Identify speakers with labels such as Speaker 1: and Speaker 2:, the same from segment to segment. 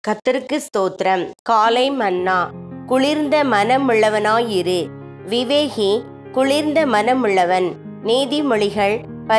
Speaker 1: கர்த்தருக்கு ஸ்தோத்திரம். காலை மன்னா. குளிர்ந்த மனமுள்ளவனாயிரு. விவேகி குளிர்ந்த மனமுள்ளவன். நீதிமொழிகள்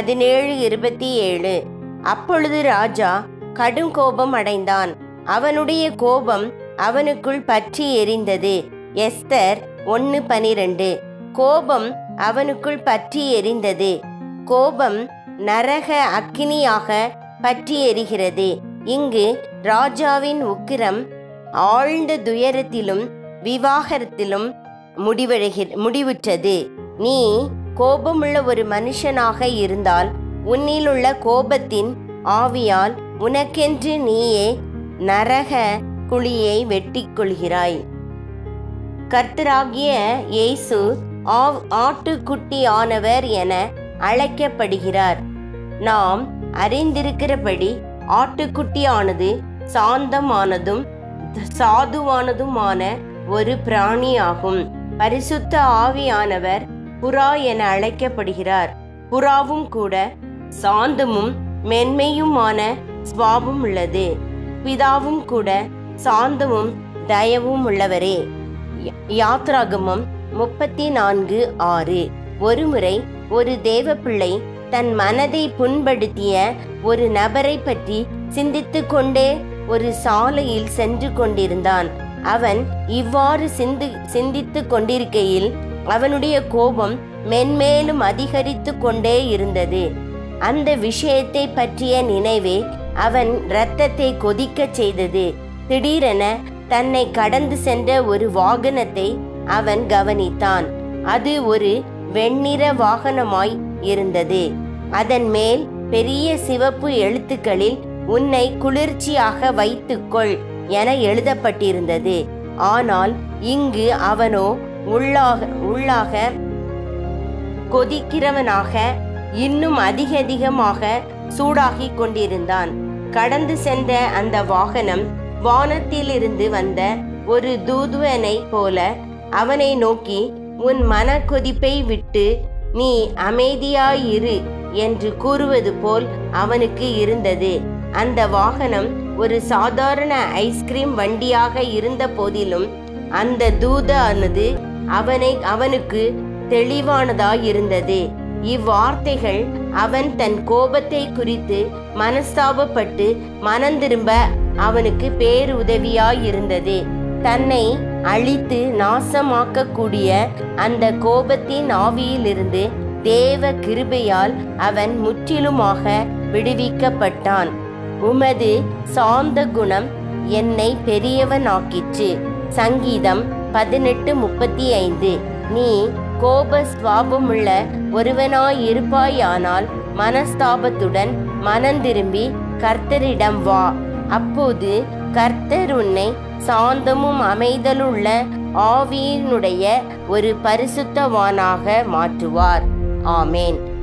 Speaker 1: 17:27. அப்பொழுது ராஜா கடும் கோபம் அடைந்தான். அவனுடைய கோபம் அவனுக்குள் பற்றி எரிந்தது. எஸ்தர் 1:12. கோபம் அவனுக்குள் பற்றி எரிந்தது. கோபம் நரக அக்கினியாக பற்றி எரிகிறது. இங்கு ராஜாவின் உக்கிரம் ஆழ்ந்த துயரத்திலும் விவாகரத்திலும் முடிவுற்றது. நீ கோபமுள்ள ஒரு மனுஷனாக இருந்தால் உன்னிலுள்ள கோபத்தின் ஆவியால் உனக்கென்று நீயே நரக குழியை வெட்டிக் கொள்கிறாய். கர்த்தராகிய இயேசு ஆட்டுக்குட்டி ஆனவர் என அழைக்கப்படுகிறார். நாம் அறிந்திருக்கிறபடி ஆட்டுக்குட்டியானது சாந்தமானதும் சாதுவானதுமான ஒரு பிராணியாகும். பரிசுத்த ஆவியானவர் புறா என அழைக்கப்படுகிறார். புறாவும் கூட சாந்தமும் மென்மையுமான சுபாவம் உள்ளது. பிதாவும் கூட சாந்தமும் தயவும் உள்ளவரே. யாத்ராகமம் 34:6. ஒருமுறை ஒரு தேவப்பிள்ளை தன் மனதை புண்படுத்திய ஒரு நபரை பற்றி சிந்தித்து கொண்டே ஒரு சாலையில் சென்று கொண்டிருந்தான். அவன் இவ்வாறு சிந்தித்து கொண்டிருக்கையில் அவனுடைய கோபம் மென்மேலும் அதிகரித்து கொண்டே இருந்தது. அந்த விஷயத்தை பற்றிய நினைவே அவன் இரத்தத்தை கொதிக்கச் செய்தது. திடீரென தன்னை கடந்து சென்ற ஒரு வாகனத்தை அவன் கவனித்தான். அது ஒரு வெண்ணிற வாகனமாய் இருந்தது. அதன் மேல் பெரிய சிவப்பு எழுத்துக்களில் உன்னை குளிர்ச்சியாக வைத்துக்கொள் என எழுதப்பட்டிருந்தது. ஆனால் இங்கு அவனோ உள்ளாக கொதிக்கிறவனாக இன்னும் அதிகமாக சூடாகி கொண்டிருந்தான். கடந்து சென்ற அந்த வாகனம் வானத்திலிருந்து வந்த ஒரு தூதுவனை போல அவனை நோக்கி, உன் மன கொதிப்பை விட்டு நீ அமைதியாயிரு என்று கூறுவது போல் அவனுக்கு இருந்தது. அந்த வாகனம் ஒரு சாதாரண ஐஸ்கிரீம் வண்டியாக இருந்த போதிலும் அந்த தூதானது அவனுக்கு தெளிவானதாயிருந்தது. இவ்வார்த்தைகள் அவன் தன் கோபத்தை குறித்து மனஸ்தாபப்பட்டு மனந்திரும்ப அவனுக்கு பேருதவியாயிருந்தது. தன்னை அழித்து நாசமாக்கக்கூடிய அந்த கோபத்தின் ஆவியிலிருந்து தேவ கிருபையால் அவன் முற்றிலுமாக விடுவிக்கப்பட்டான். உமது சாந்த குணம் என்னை பெரியவனாக்கிற்று. சங்கீதம் 18:35. நீ கோப சுபாவமுள்ள ஒருவனாயிருப்பாயானால் மனஸ்தாபத்துடன் மனந்திரும்பி கர்த்தரிடம் வா. அப்போது கர்த்தர் உன்னை சாந்தமும் அமைதலுள்ள ஆவியினுடைய ஒரு பரிசுத்தவானாக மாற்றுவார். ஆமேன்.